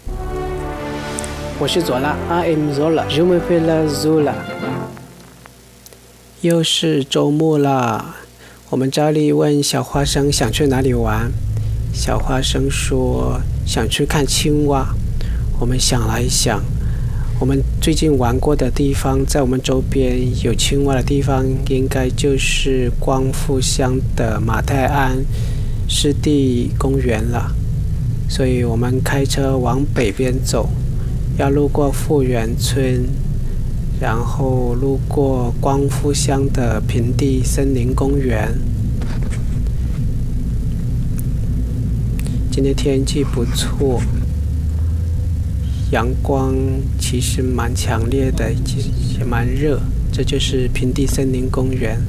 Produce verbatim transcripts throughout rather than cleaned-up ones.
我是佐拉 ，I am Zola，Je m'appelle Zola。又是周末啦，我们照例问小花生想去哪里玩。小花生说想去看青蛙。我们想了一想，我们最近玩过的地方，在我们周边有青蛙的地方，应该就是光复乡的马泰安湿地公园了。所以我们开车往北边走。要路过富源村，然后路过光复乡的平地森林公园。今天天气不错，阳光其实蛮强烈的，其实也蛮热。这就是平地森林公园，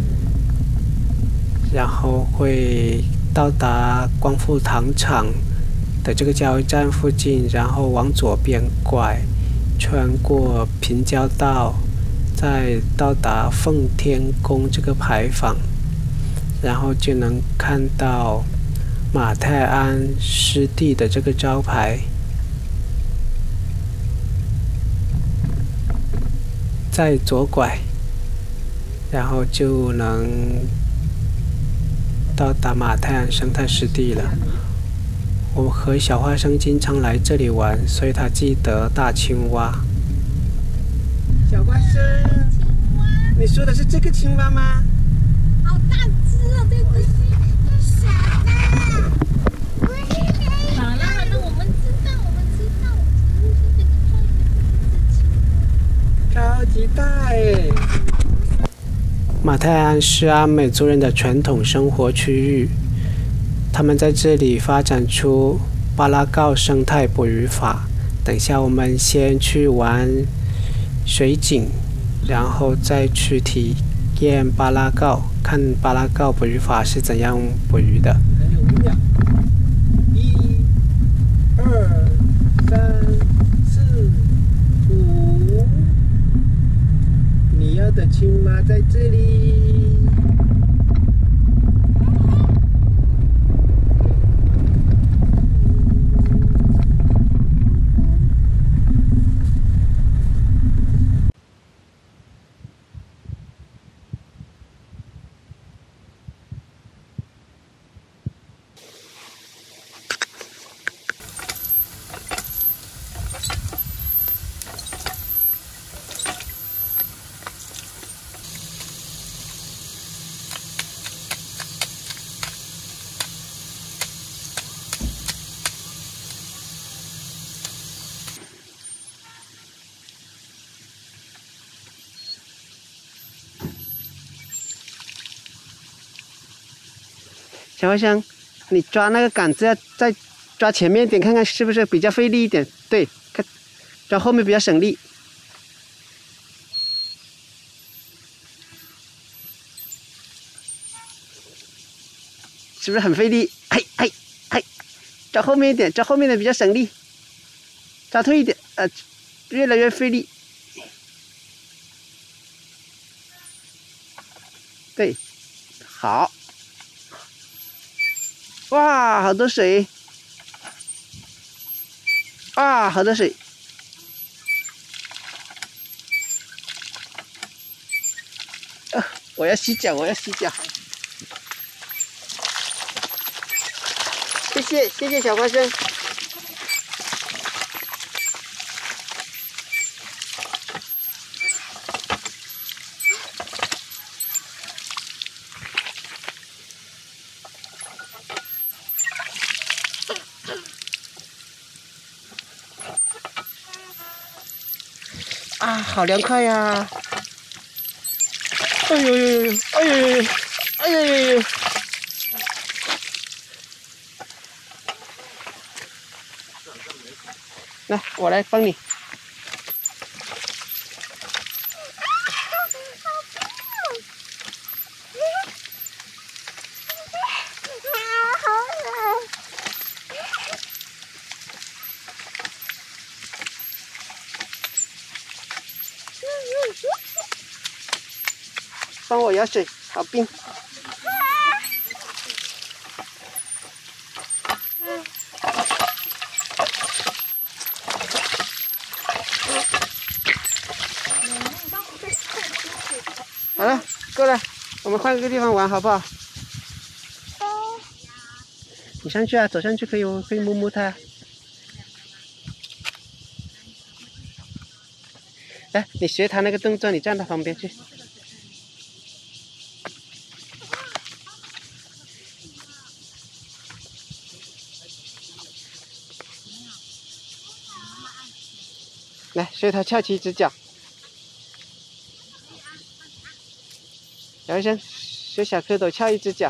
然后会到达光复糖厂的这个加油站附近，然后往左边拐，穿过平交道，再到达奉天宫这个牌坊，然后就能看到马泰安湿地的这个招牌。再左拐，然后就能到达马泰安生态湿地了。我和小花生经常来这里玩，所以他记得大青蛙。小花生，你说的是这个青蛙吗？ 好大只哦，这只是小的。不是这个。好了好了，我们知道，我们知道，我们是这个超级大哎！马泰安是阿美族人的传统生活区域。他们在这里发展出巴拉告生态捕鱼法。等下我们先去玩水景，然后再去体验巴拉告，看巴拉告捕鱼法是怎样捕鱼的。还有五秒，一、二、三、四、五。你要的青蛙在这里。小花生，你抓那个杆子要再抓前面一点，看看是不是比较费力一点？对，看抓后面比较省力。是不是很费力？嘿，嘿，嘿，抓后面一点，抓后面的比较省力。抓退一点，呃，越来越费力。对，好。哇，好多水！啊，好多水！呃，我要洗脚，我要洗脚。谢谢，谢谢小花生。啊，好凉快呀！哎呦呦呦呦！哎呦呦呦！哎呦呦呦！来，我来帮你。帮我舀水，好冰。 好了，够了，我们换个地方玩好不好？ 哦。 你上去啊，走上去可以，我可以摸摸它。来，你学他那个动作，你站到旁边去。来，学他翘起一只脚。小医生，学小蝌蚪翘一只脚。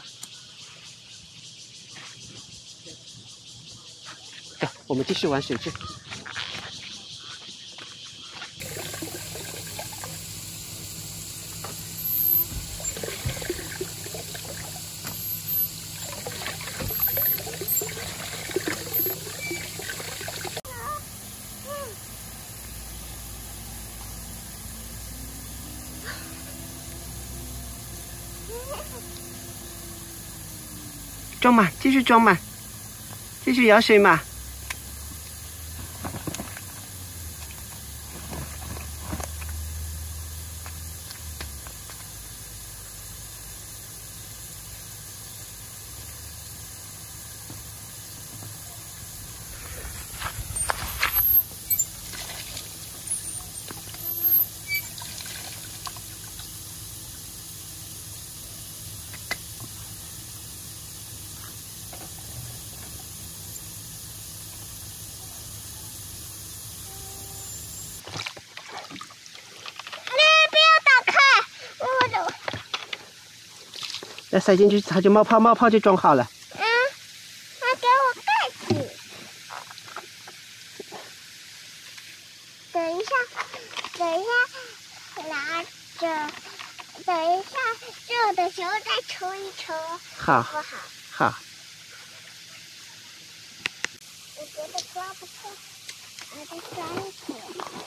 走，我们继续玩水去。装满，继续装满，继续舀水嘛。要塞进去，它就冒泡，冒泡就装好了。 嗯，那给我盖子。等一下，等一下，拿着，等一下热的时候再抽一抽， 好， 好不好？ 好。 我觉得抓不住，还得抓一会。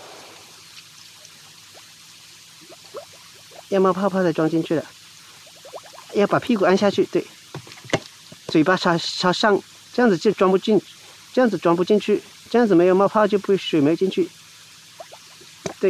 要冒泡泡的装进去了。要把屁股按下去，对，嘴巴朝朝上，这样子就装不进，这样子装不进去，这样子没有冒泡就不会水没进去，对。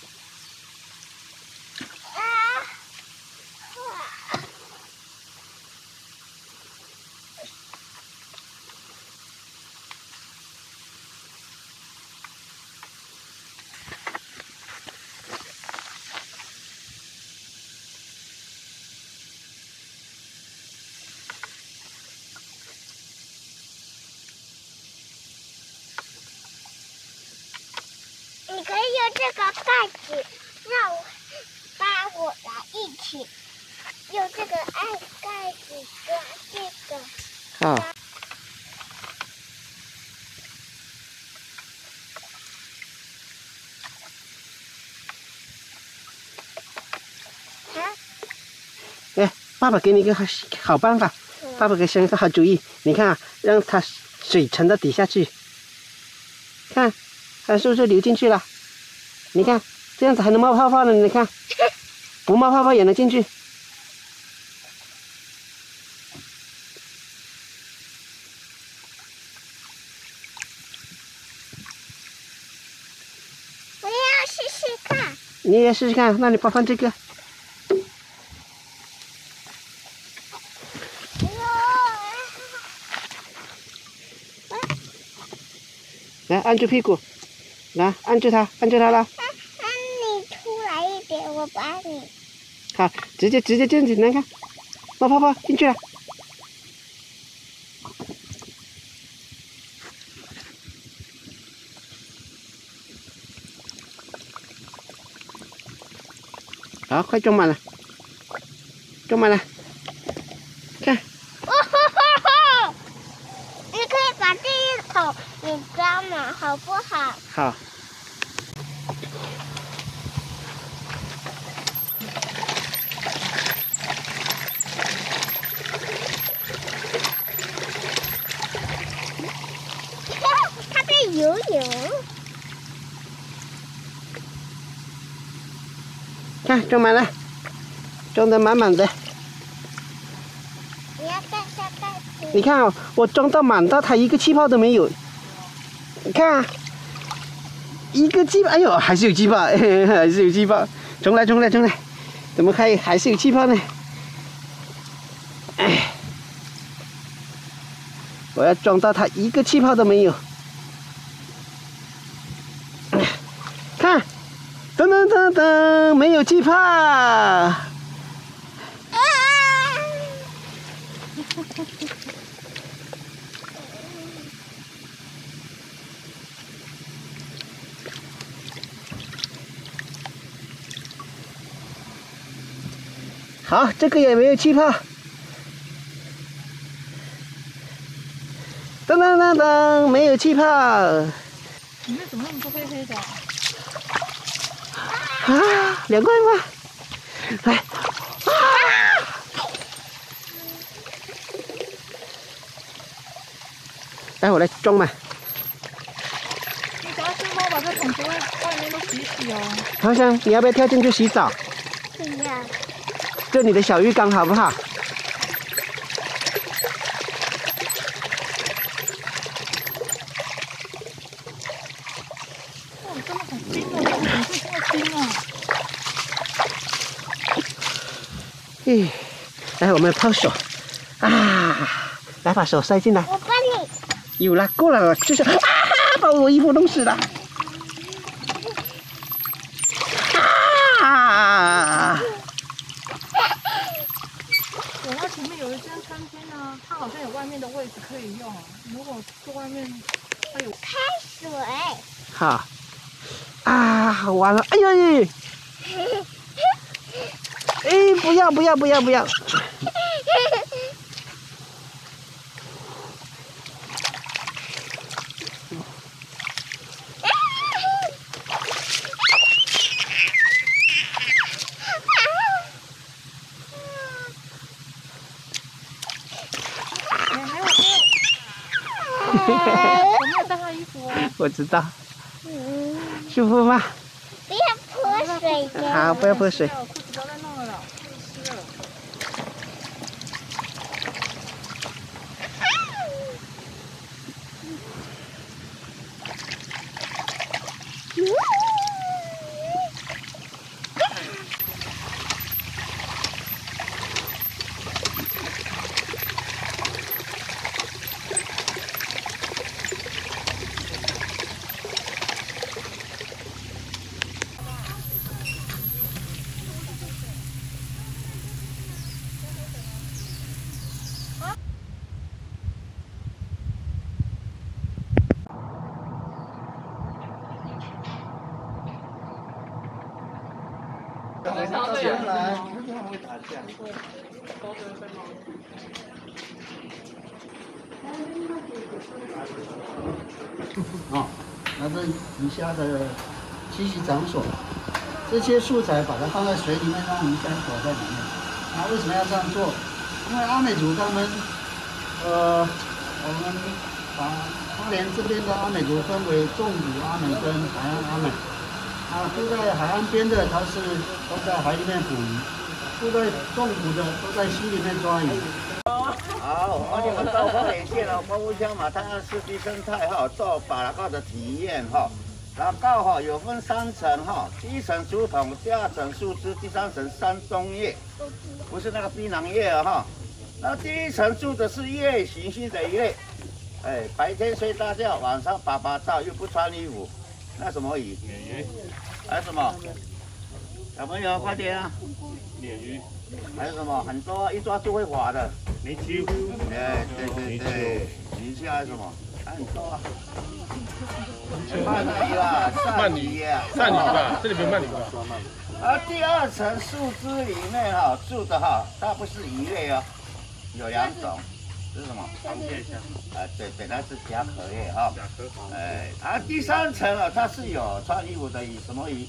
你可以用这个盖子，让我把我来一起用这个爱盖子抓这个。 好。 啊？ 哎，爸爸给你一个好好办法，嗯、爸爸给想一个好主意。你看啊，让它水沉到底下去，看。它是不是流进去了？你看，这样子还能冒泡泡呢。你看，不冒泡泡也能进去。 我要试试看。 你也试试看，那你放放这个。来，按住屁股。来，按住它，按住它了。 那你出来一点，我把你。 好，直接直接这样子，来看，冒泡泡进去了。好，快装满了，装满了，看。 哦吼吼吼！你可以把这一桶你装满，好不好？ 好。 它在游泳。 看，装满了，装得满满的。 你要盖下盖子。 你看啊，我装到满到它一个气泡都没有。你看啊，一个气泡，哎呦，还是有气泡，还是有气泡。重来，重来，重来。 怎么还还是有气泡呢？哎，我要装到它一个气泡都没有。看，噔噔噔噔，没有气泡。好，这个也没有气泡。噔噔噔噔，没有气泡。 里面怎么那么多黑黑的？ 啊，两块吗？来，啊！来，我来装嘛。 你等下去帮我把这桶子外外面都洗洗哦。 好像你要不要跳进去洗澡？ 不要。 这你的小浴缸好不好？ 哦，真的很冰哦，怎么会这么冰啊？ 咦，来，我们泡手啊！来，把手塞进来。 我帮你。 有了，够了，就是啊，把我衣服弄湿了。啊！ 我那前面有一间餐厅啊，它好像有外面的位置可以用。如果坐外面，它有开水。 好。啊，好完了！哎呀呀！哎，不要不要不要不要！ 我没有带他衣服哦。 我知道。舒服吗？ 不要泼水的。 好，不要泼水。 裤子不要再弄了啦，湿了。 原来会打架。啊，那这鱼虾的栖息场所，这些素材把它放在水里面，让鱼虾躲在里面。那为什么要这样做？因为阿美族他们，呃，我们把花莲这边的阿美族分为重捕阿美跟海岸阿美。啊，住在海岸边的，他是都在海里面捕鱼；住在重捕的，都在溪里面抓鱼。好，我哋到花莲县咯，花乌乡嘛，它湿地生态哈，做巴拉告的体验哈。拉告哈有分三层哈，第一层竹筒，第二层树枝，第三层山棕叶，不是那个槟榔叶啊哈。那第一层住的是夜行性的鱼类，哎，白天睡大觉，晚上啪啪照，又不穿衣服。那什么鱼？鲢鱼。还有什么？小朋友快点啊！鲢鱼。还有什么？很多，一抓就会滑的。泥鳅。哎，对对对。泥鳅还有什么？还很多啊。鳗鱼啊，鳝鱼啊。 鳝鱼吧，这里没有鳗鱼吧？ 而第二层树枝里面哈住的哈，它不是鱼类哦，有两种。是什么？螃蟹虾。啊，对对，那是甲壳类哈。甲壳。哎，啊，第三层啊，它是有穿衣服的鱼，什么鱼？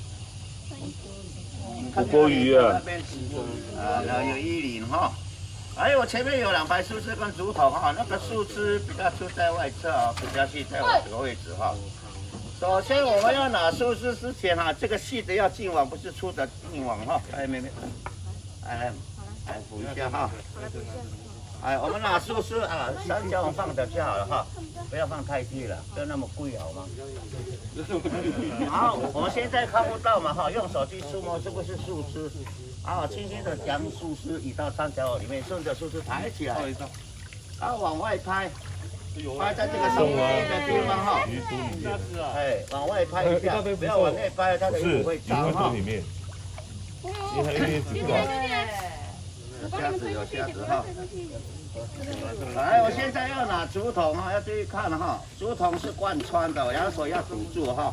火锅鱼啊。 那边啊，那有衣领哈。还有前面有两排树枝跟竹筒哈，那个树枝比较出在外侧啊，比较细在我这个位置哈。首先我们要拿树枝之前哈，这个细的要进网，不是粗的进网哈。哎，妹妹，来来来补一下哈。哎，我们拿树枝啊，三角放着就好了哈，不要放太低了，不要那么贵好吗？ 好，我们现在看不到嘛哈，用手去触摸，这个是树枝，啊，轻轻的将树枝移到三角偶里面，顺着树枝抬起来，然后往外拍，拍在这个上面的地方哈，哎，往外拍一下，不要往内拍，它的衣服会脏哈。你还有点子吧？有虾子，有虾子哈。来，我现在要拿竹筒哈，要注意看哈，竹筒是贯穿的，然后手要堵住哈。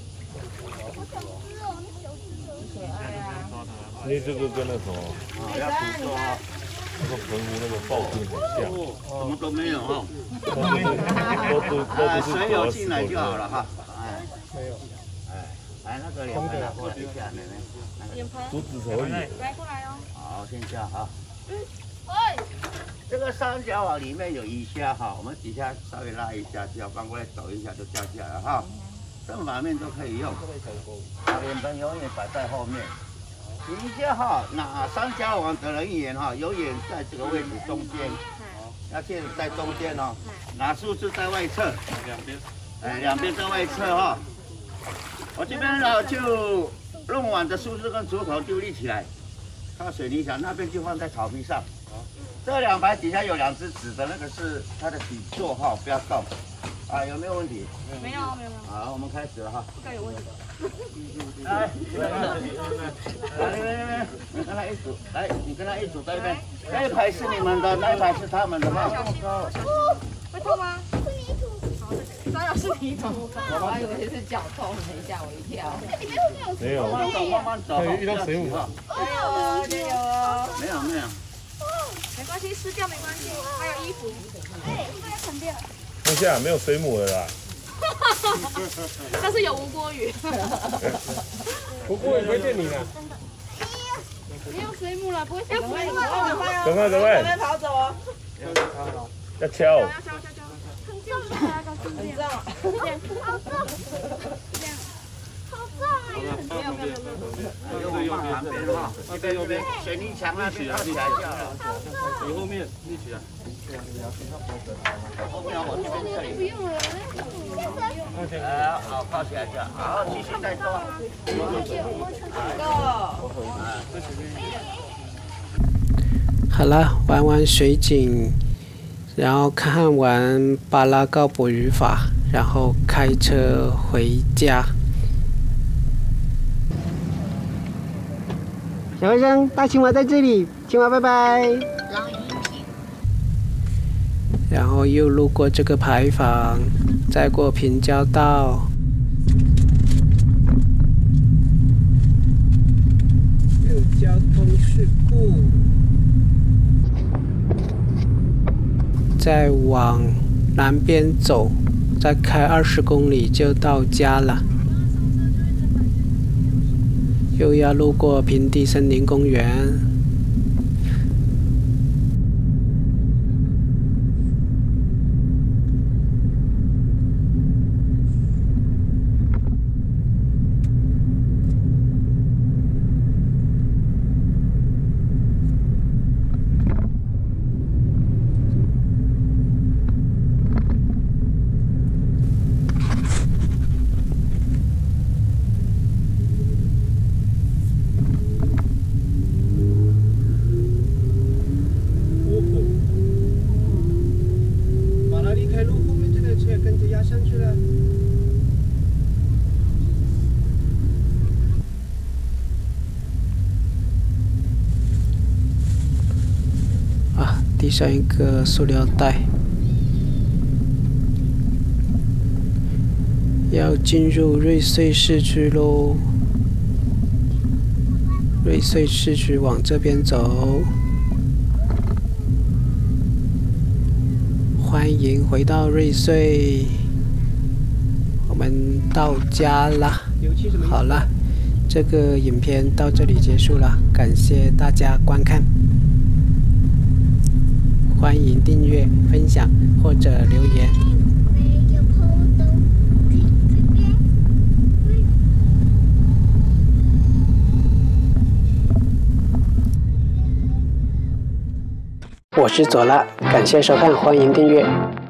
你这个跟那什么， 要堵住哈。 那个澎湖那个暴君很像， 什么都没有哈。 都都都是水有进来就好了哈。哎，没有。哎，来那个脸盆拿过来一下，妹妹。 脸盆。 竹子可以。 来过来哦。 好，先下哈。 嗯。哎。 这个三角网里面有鱼虾哈，我们底下稍微拉一下，只要翻过来抖一下就掉下来了哈。正反面都可以用。把脸盆永远摆在后面。底下哈，拿三角网的人员哈，永远在这个位置中间。要记得在中间哦。拿树枝在外侧。两边。哎，两边在外侧哈。我这边呢就弄完的树枝跟竹筒丢立起来，靠水泥墙那边就放在草皮上。这两排底下有两只纸的，那个是它的底座哈，不要动。啊，有没有问题？ 没有，没有，没有。 好，我们开始了哈。 不该有问题。 来，来，来，来，你跟他一组，来，你跟他一组在那边。那一排是你们的，那一排是他们的哈。 会痛吗？是泥土。当然是泥土。 我还以为是脚痛，等一下我一跳。 没有。 慢慢走，慢慢走。 可以遇到水母吗？ 加油哦，加油哦。 没有，没有。 没关系，湿掉没关系，还有衣服。哎，不要砍掉。 等下没有水母了啦。 但是有无锅鱼。 不过也会见你的。 没有水母了，不会水母。 赶快，赶快。 别跑走哦。 要敲。 要敲敲敲。很重，很重， 好重，这样，好重啊！ 没有没有没有没有。 右边旁边哈，这边右边水泥墙那边靠起来就好了。 你后面立起来。 后面我这边这里。 不用了， 哎，好，靠起来就好，好，继续再做。 好了，玩完水景，然后看完巴拉告捕鱼法，然后开车回家。小学生，大青蛙在这里，青蛙拜拜。然后又路过这个牌坊，再过平交道，有交通事故，再往南边走，再开二十公里就到家了。又要路过平地森林公园。地上一个塑料袋，要进入瑞穗市区喽。瑞穗市区往这边走，欢迎回到瑞穗，我们到家啦。好了，这个影片到这里结束了，感谢大家观看。欢迎订阅、分享或者留言。我是左拉，感谢收看，欢迎订阅。